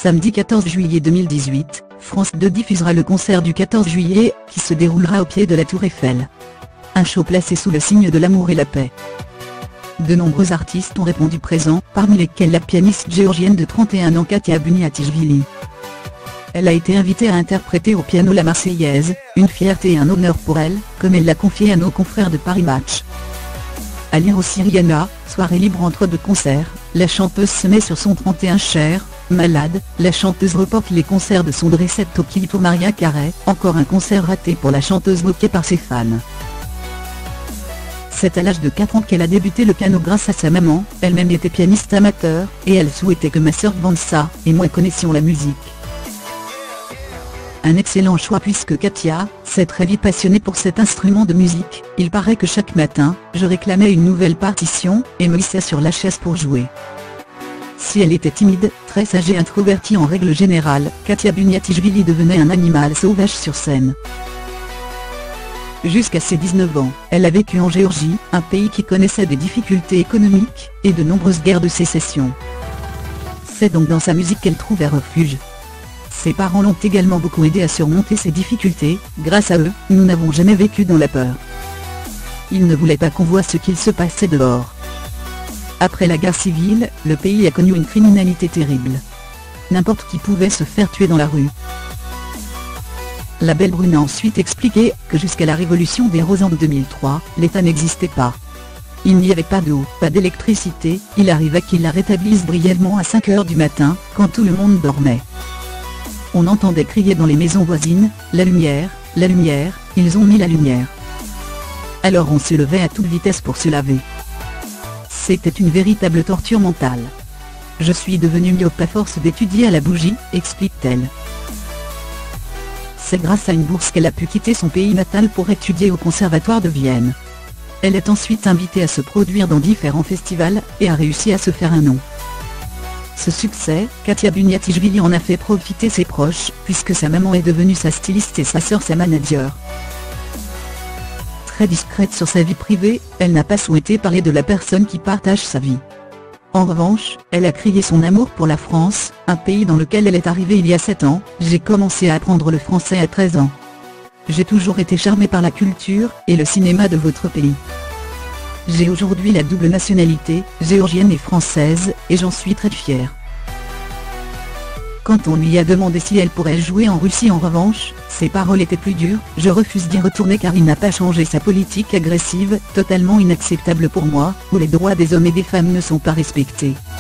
Samedi 14 juillet 2018, France 2 diffusera le concert du 14 juillet, qui se déroulera au pied de la Tour Eiffel. Un show placé sous le signe de l'amour et la paix. De nombreux artistes ont répondu présents, parmi lesquels la pianiste géorgienne de 31 ans Katia Buniatishvili. Elle a été invitée à interpréter au piano la Marseillaise, une fierté et un honneur pour elle, comme elle l'a confié à nos confrères de Paris Match. À lire aussi Rihanna, soirée libre entre deux concerts, la chanteuse se met sur son 31 cher, malade, la chanteuse reporte les concerts de son Reset Toki pour Maria Carey, encore un concert raté pour la chanteuse moquée par ses fans. C'est à l'âge de 4 ans qu'elle a débuté le piano grâce à sa maman, elle-même était pianiste amateur, et elle souhaitait que ma sœur Vanessa et moi connaissions la musique. Un excellent choix puisque Katia s'est très vite passionnée pour cet instrument de musique. Il paraît que chaque matin, je réclamais une nouvelle partition, et me hissais sur la chaise pour jouer. Si elle était timide, très sage et introvertie en règle générale, Katia Buniatishvili devenait un animal sauvage sur scène. Jusqu'à ses 19 ans, elle a vécu en Géorgie, un pays qui connaissait des difficultés économiques, et de nombreuses guerres de sécession. C'est donc dans sa musique qu'elle trouvait refuge. Ses parents l'ont également beaucoup aidé à surmonter ces difficultés, grâce à eux, nous n'avons jamais vécu dans la peur. Ils ne voulaient pas qu'on voie ce qu'il se passait dehors. Après la guerre civile, le pays a connu une criminalité terrible. N'importe qui pouvait se faire tuer dans la rue. La belle brune a ensuite expliqué que jusqu'à la révolution des roses en 2003, l'État n'existait pas. Il n'y avait pas d'eau, pas d'électricité, il arriva qu'ils la rétablissent brièvement à 5 h du matin, quand tout le monde dormait. On entendait crier dans les maisons voisines, la lumière, ils ont mis la lumière. Alors on se levait à toute vitesse pour se laver. C'était une véritable torture mentale. Je suis devenue myope à force d'étudier à la bougie, explique-t-elle. C'est grâce à une bourse qu'elle a pu quitter son pays natal pour étudier au Conservatoire de Vienne. Elle est ensuite invitée à se produire dans différents festivals, et a réussi à se faire un nom. Ce succès, Katia Buniatishvili en a fait profiter ses proches, puisque sa maman est devenue sa styliste et sa sœur sa manager. Très discrète sur sa vie privée, elle n'a pas souhaité parler de la personne qui partage sa vie. En revanche, elle a crié son amour pour la France, un pays dans lequel elle est arrivée il y a 7 ans. J'ai commencé à apprendre le français à 13 ans. J'ai toujours été charmée par la culture et le cinéma de votre pays. J'ai aujourd'hui la double nationalité, géorgienne et française, et j'en suis très fière. Quand on lui a demandé si elle pourrait jouer en Russie en revanche, ses paroles étaient plus dures: je refuse d'y retourner car il n'a pas changé sa politique agressive, totalement inacceptable pour moi, où les droits des hommes et des femmes ne sont pas respectés.